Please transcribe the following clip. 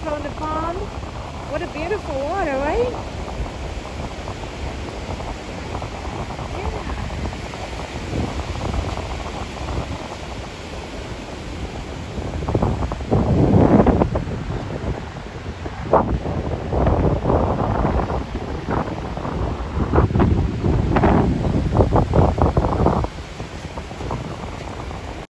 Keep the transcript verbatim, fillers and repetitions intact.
from the pond. What a beautiful water, right?